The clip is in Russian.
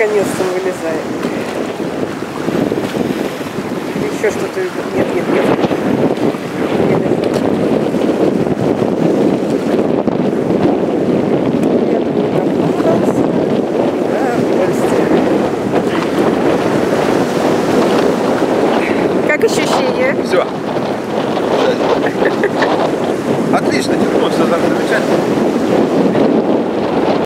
наконец-то он вылезает. Еще что-то. Нет. Как ощущения? Все. Отлично, все замечательно.